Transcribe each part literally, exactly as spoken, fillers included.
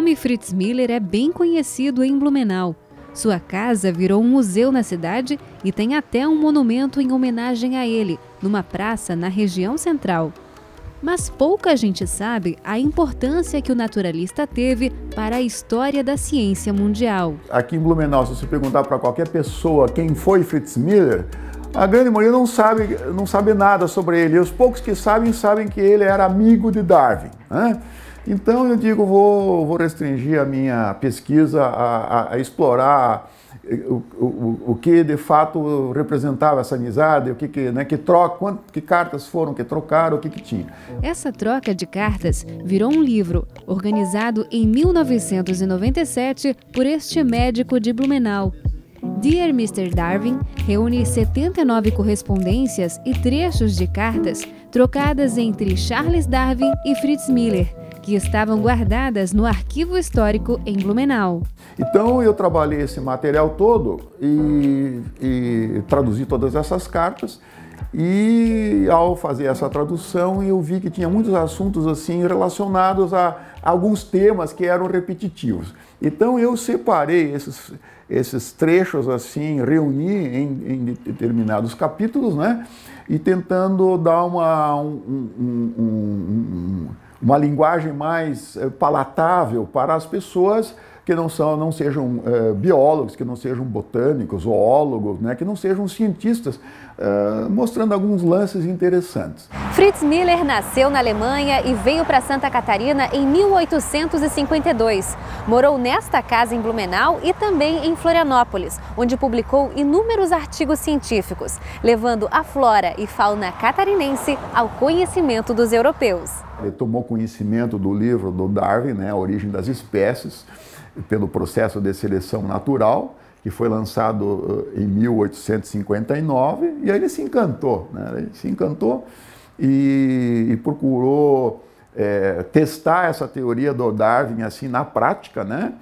nome Fritz Miller é bem conhecido em Blumenau. Sua casa virou um museu na cidade e tem até um monumento em homenagem a ele, numa praça na região central. Mas pouca gente sabe a importância que o naturalista teve para a história da ciência mundial. Aqui em Blumenau, se você perguntar para qualquer pessoa quem foi Fritz Miller, a grande maioria não sabe, não sabe nada sobre ele. E os poucos que sabem, sabem que ele era amigo de Darwin, né? Então eu digo, vou, vou restringir a minha pesquisa a, a, a explorar o, o, o que de fato representava essa amizade, o que, que, né, que, troca, quanto, que cartas foram que trocaram, o que, que tinha. Essa troca de cartas virou um livro, organizado em mil novecentos e noventa e sete por este médico de Blumenau. Dear mister Darwin reúne setenta e nove correspondências e trechos de cartas trocadas entre Charles Darwin e Fritz Miller, que estavam guardadas no arquivo histórico em Blumenau. Então eu trabalhei esse material todo e, e traduzi todas essas cartas, e ao fazer essa tradução eu vi que tinha muitos assuntos assim relacionados a, a alguns temas que eram repetitivos. Então eu separei esses, esses trechos assim, reuni em, em determinados capítulos, né, e tentando dar uma, um, um, um, uma linguagem mais palatável para as pessoas que não, são, não sejam uh, biólogos, que não sejam botânicos, zoólogos, né, que não sejam cientistas, uh, mostrando alguns lances interessantes. Fritz Miller nasceu na Alemanha e veio para Santa Catarina em mil oitocentos e cinquenta e dois. Morou nesta casa em Blumenau e também em Florianópolis, onde publicou inúmeros artigos científicos, levando a flora e fauna catarinense ao conhecimento dos europeus. Ele tomou conhecimento do livro do Darwin, né, A Origem das Espécies, pelo processo de seleção natural, que foi lançado uh, em mil oitocentos e cinquenta e nove, e aí ele se encantou, né? Ele se encantou e, e procurou é, testar essa teoria do Darwin assim na prática, né?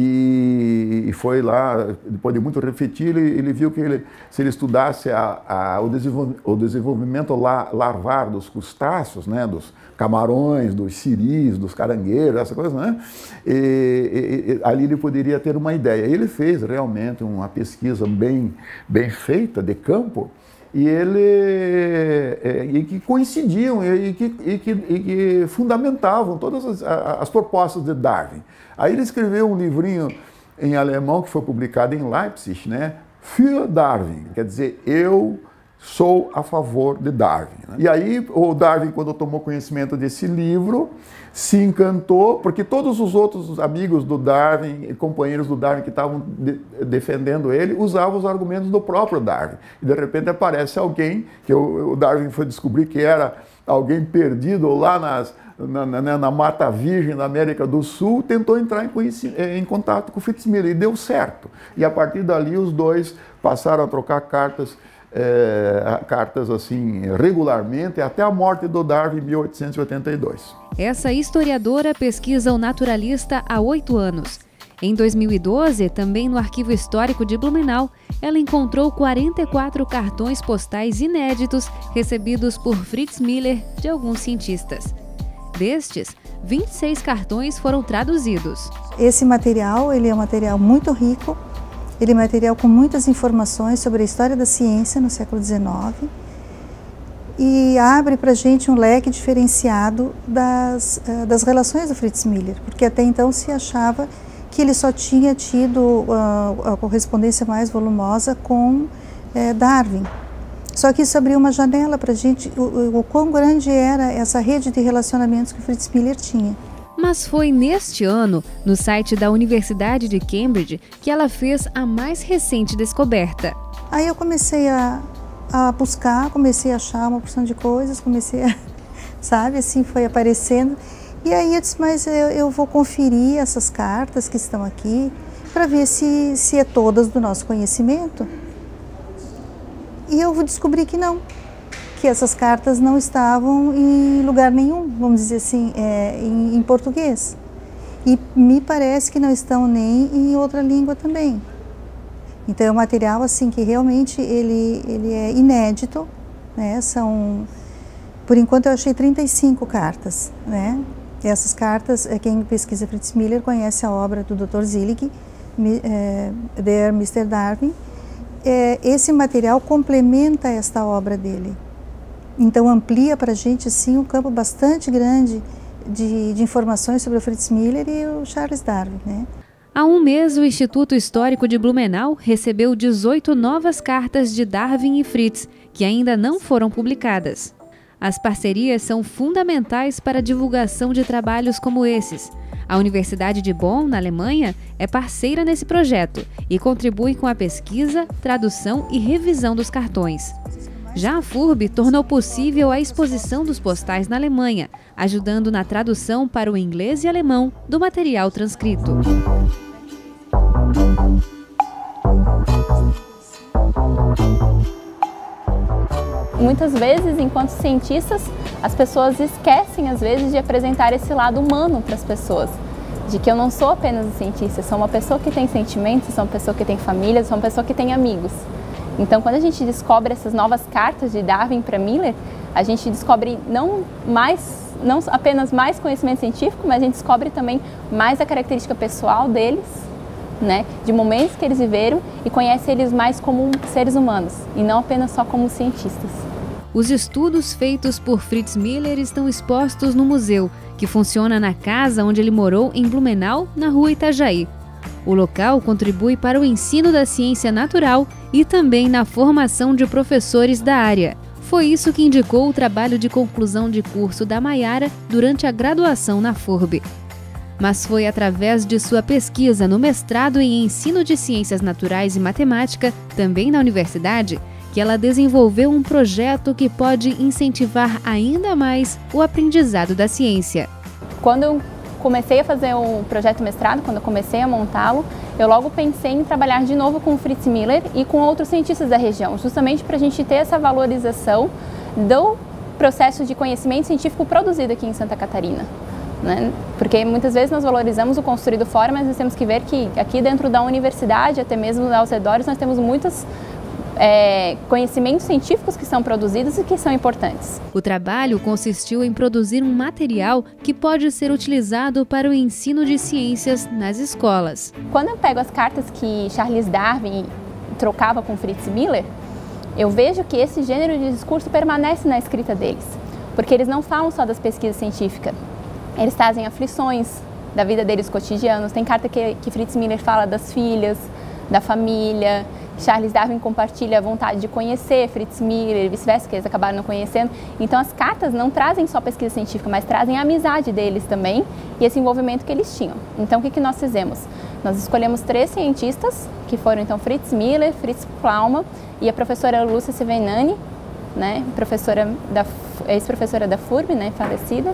E, e foi lá, depois de muito refletir, ele, ele viu que ele, se ele estudasse a, a, o, desenvol, o desenvolvimento la, larvar dos crustáceos, né, dos camarões, dos siris, dos caranguejos, essa coisa, né, e, e, e, ali ele poderia ter uma ideia. Ele fez realmente uma pesquisa bem, bem feita, de campo, e ele é, e que coincidiam e que, e que, e que fundamentavam todas as, as propostas de Darwin. Aí ele escreveu um livrinho em alemão que foi publicado em Leipzig, né? Für Darwin, quer dizer, eu sou a favor de Darwin, né? E aí o Darwin, quando tomou conhecimento desse livro, se encantou, porque todos os outros amigos do Darwin e companheiros do Darwin que estavam de, defendendo ele usavam os argumentos do próprio Darwin. E de repente aparece alguém, que o, o Darwin foi descobrir que era alguém perdido lá nas, na, na, na Mata Virgem da América do Sul, tentou entrar em, em contato com o Fritz Miller e deu certo. E a partir dali os dois passaram a trocar cartas É, cartas assim regularmente até a morte do Darwin em mil oitocentos e oitenta e dois. Essa historiadora pesquisa o naturalista há oito anos. Em dois mil e doze, também no Arquivo Histórico de Blumenau, ela encontrou quarenta e quatro cartões postais inéditos recebidos por Fritz Miller de alguns cientistas. Destes, vinte e seis cartões foram traduzidos. Esse material ele é um material muito rico. Ele é material com muitas informações sobre a história da ciência no século dezenove e abre para a gente um leque diferenciado das, das relações do Fritz Miller, porque até então se achava que ele só tinha tido a, a correspondência mais volumosa com é, Darwin. Só que isso abriu uma janela para a gente, o, o quão grande era essa rede de relacionamentos que o Fritz Miller tinha. Mas foi neste ano, no site da Universidade de Cambridge, que ela fez a mais recente descoberta. Aí eu comecei a, a buscar, comecei a achar uma porção de coisas, comecei a, sabe, assim foi aparecendo. E aí eu disse, mas eu, eu vou conferir essas cartas que estão aqui, para ver se, se é todas do nosso conhecimento. E eu descobri que não. Que essas cartas não estavam em lugar nenhum, vamos dizer assim, é, em, em português. E me parece que não estão nem em outra língua também. Então é um material assim que realmente ele, ele é inédito, né? São, por enquanto eu achei trinta e cinco cartas, né? Essas cartas, quem pesquisa Fritz Miller conhece a obra do doutor Zillig, é, Dear mister Darwin. É, esse material complementa esta obra dele. Então amplia para a gente assim, um campo bastante grande de, de informações sobre o Fritz Miller e o Charles Darwin, né? Há um mês, o Instituto Histórico de Blumenau recebeu dezoito novas cartas de Darwin e Fritz, que ainda não foram publicadas. As parcerias são fundamentais para a divulgação de trabalhos como esses. A Universidade de Bonn, na Alemanha, é parceira nesse projeto e contribui com a pesquisa, tradução e revisão dos cartões. Já a F U R B tornou possível a exposição dos postais na Alemanha, ajudando na tradução para o inglês e alemão do material transcrito. Muitas vezes, enquanto cientistas, as pessoas esquecem, às vezes, de apresentar esse lado humano para as pessoas. De que eu não sou apenas um cientista, eu sou uma pessoa que tem sentimentos, sou uma pessoa que tem família, sou uma pessoa que tem amigos. Então, quando a gente descobre essas novas cartas de Darwin para Miller, a gente descobre não, mais, não apenas mais conhecimento científico, mas a gente descobre também mais a característica pessoal deles, né, de momentos que eles viveram, e conhece eles mais como seres humanos, e não apenas só como cientistas. Os estudos feitos por Fritz Miller estão expostos no museu, que funciona na casa onde ele morou em Blumenau, na rua Itajaí. O local contribui para o ensino da ciência natural e também na formação de professores da área. Foi isso que indicou o trabalho de conclusão de curso da Maiara durante a graduação na F U R B. Mas foi através de sua pesquisa no mestrado em Ensino de Ciências Naturais e Matemática, também na universidade, que ela desenvolveu um projeto que pode incentivar ainda mais o aprendizado da ciência. Quando eu comecei a fazer o projeto mestrado, quando eu comecei a montá-lo, eu logo pensei em trabalhar de novo com o Fritz Miller e com outros cientistas da região, justamente para a gente ter essa valorização do processo de conhecimento científico produzido aqui em Santa Catarina. Né? Porque muitas vezes nós valorizamos o construído fora, mas nós temos que ver que aqui dentro da universidade, até mesmo aos redores, nós temos muitos é, conhecimentos científicos que são produzidos e que são importantes. O trabalho consistiu em produzir um material que pode ser utilizado para o ensino de ciências nas escolas. Quando eu pego as cartas que Charles Darwin trocava com Fritz Miller, eu vejo que esse gênero de discurso permanece na escrita deles, porque eles não falam só das pesquisas científicas. Eles trazem aflições da vida deles cotidianos. Tem carta que, que Fritz Miller fala das filhas, da família. Charles Darwin compartilha a vontade de conhecer Fritz Miller e vice-versa, que eles acabaram não conhecendo. Então as cartas não trazem só pesquisa científica, mas trazem a amizade deles também e esse envolvimento que eles tinham. Então o que, que nós fizemos? Nós escolhemos três cientistas, que foram então Fritz Miller, Fritz Plaumann e a professora Lúcia Sevenani, né, professora da, ex-professora da F U R B, né, falecida.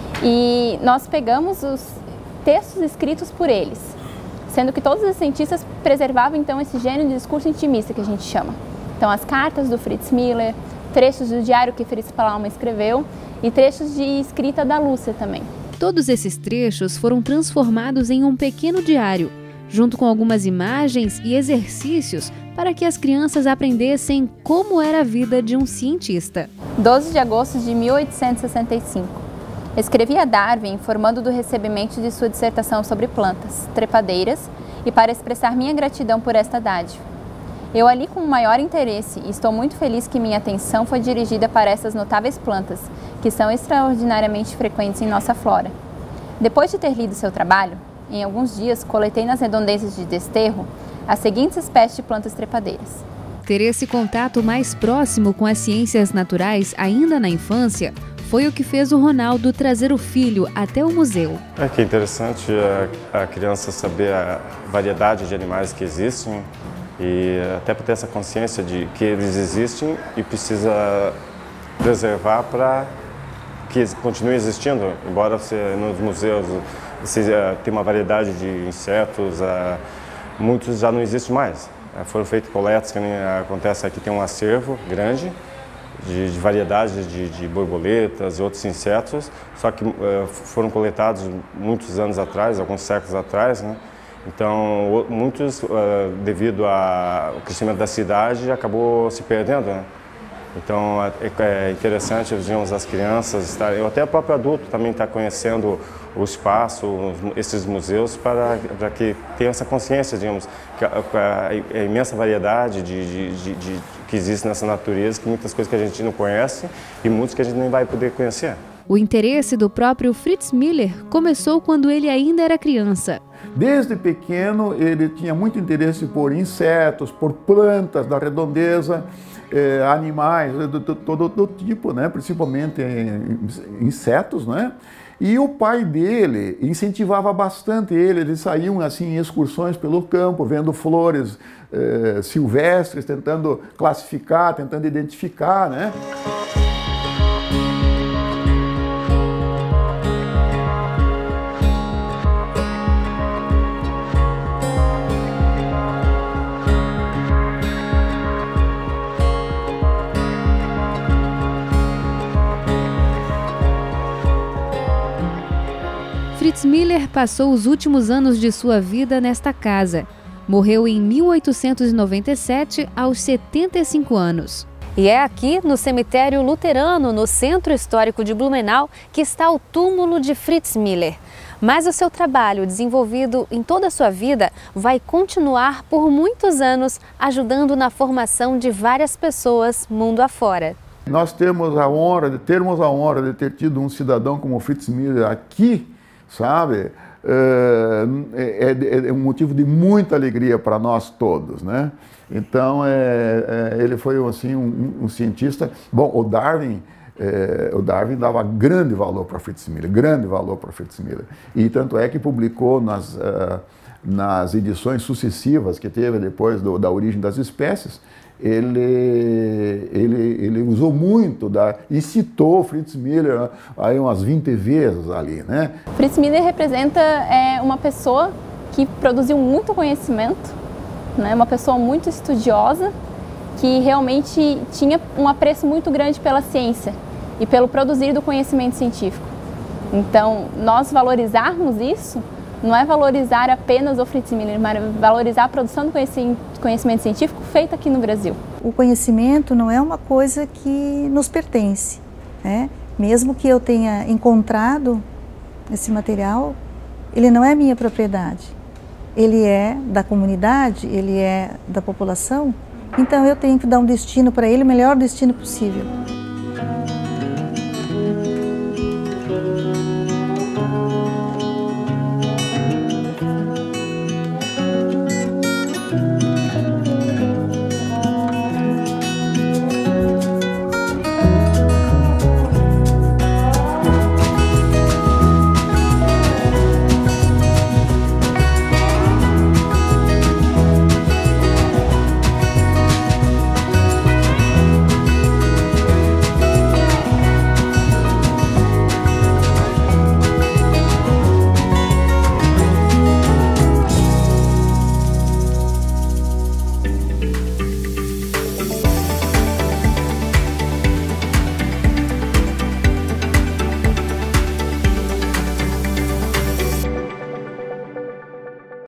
E nós pegamos os textos escritos por eles, sendo que todos os cientistas preservavam então esse gênero de discurso intimista que a gente chama. Então as cartas do Fritz Miller, trechos do diário que Fritz Plaumann escreveu e trechos de escrita da Lúcia também. Todos esses trechos foram transformados em um pequeno diário, junto com algumas imagens e exercícios para que as crianças aprendessem como era a vida de um cientista. doze de agosto de mil oitocentos e sessenta e cinco. Escrevi a Darwin informando do recebimento de sua dissertação sobre plantas, trepadeiras, e para expressar minha gratidão por esta dádiva. Eu ali com o maior interesse e estou muito feliz que minha atenção foi dirigida para essas notáveis plantas, que são extraordinariamente frequentes em nossa flora. Depois de ter lido seu trabalho, em alguns dias coletei nas redondezas de Desterro as seguintes espécies de plantas trepadeiras. Ter esse contato mais próximo com as ciências naturais ainda na infância foi o que fez o Ronaldo trazer o filho até o museu. É que é interessante a, a criança saber a variedade de animais que existem e até para ter essa consciência de que eles existem e precisa preservar para que eles continuem existindo. Embora você, nos museus você tenha uma variedade de insetos, muitos já não existem mais. Foram feitas coletas, que acontece aqui, tem um acervo grande de, de variedades de, de borboletas e outros insetos, só que uh, foram coletados muitos anos atrás, alguns séculos atrás, né? Então, muitos, uh, devido ao crescimento da cidade, acabou se perdendo, né? Então é interessante, digamos, as crianças estarem, ou até o próprio adulto também está conhecendo o espaço, esses museus, para, para que tenham essa consciência, digamos, que a, a, a imensa variedade de, de, de, de, que existe nessa natureza, que muitas coisas que a gente não conhece e muitas que a gente nem vai poder conhecer. O interesse do próprio Fritz Miller começou quando ele ainda era criança. Desde pequeno ele tinha muito interesse por insetos, por plantas da redondeza, eh, animais de todo, todo tipo, né? Principalmente insetos, né? E o pai dele incentivava bastante ele, eles saíam assim em excursões pelo campo, vendo flores eh, silvestres, tentando classificar, tentando identificar, né? Fritz Miller passou os últimos anos de sua vida nesta casa. Morreu em mil oitocentos e noventa e sete, aos setenta e cinco anos. E é aqui, no cemitério luterano, no Centro Histórico de Blumenau, que está o túmulo de Fritz Miller. Mas o seu trabalho, desenvolvido em toda a sua vida, vai continuar por muitos anos, ajudando na formação de várias pessoas mundo afora. Nós temos a honra de termos a honra de ter tido um cidadão como Fritz Miller aqui, sabe? É, é, é um motivo de muita alegria para nós todos, né? Então, é, é, ele foi assim um, um cientista. Bom, o Darwin, é, o Darwin dava grande valor para Fritz Miller, grande valor para Fritz Miller. E tanto é que publicou nas uh, nas edições sucessivas que teve depois do, da Origem das Espécies. Ele, ele, ele usou muito da, e citou Fritz Miller aí umas vinte vezes ali, né? Fritz Miller representa é, uma pessoa que produziu muito conhecimento, né? Uma pessoa muito estudiosa, que realmente tinha um apreço muito grande pela ciência e pelo produzir do conhecimento científico. Então, nós valorizarmos isso não é valorizar apenas o Fritz Miller, mas valorizar a produção do conhecimento científico feita aqui no Brasil. O conhecimento não é uma coisa que nos pertence, né? Mesmo que eu tenha encontrado esse material, ele não é minha propriedade. Ele é da comunidade, ele é da população, então eu tenho que dar um destino para ele, o melhor destino possível.